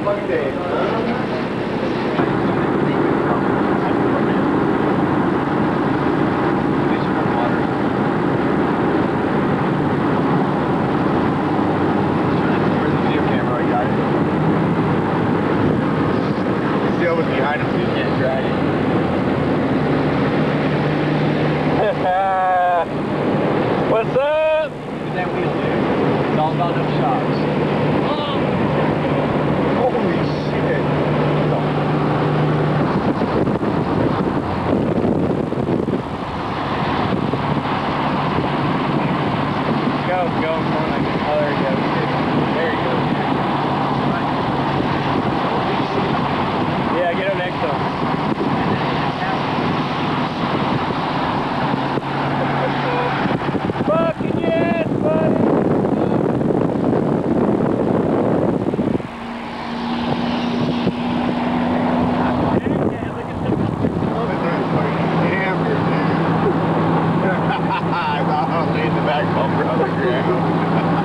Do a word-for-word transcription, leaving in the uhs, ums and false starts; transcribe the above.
Monday. Was behind him so you can't drag it. What's up? Look at that wheel, dude. It's all about them shocks. Oh. Holy shit. Go, go, go. Oh, there he goes. There he goes. Yeah, get up next to him. Fucking yes, buddy! I was laying the back bumper on the ground.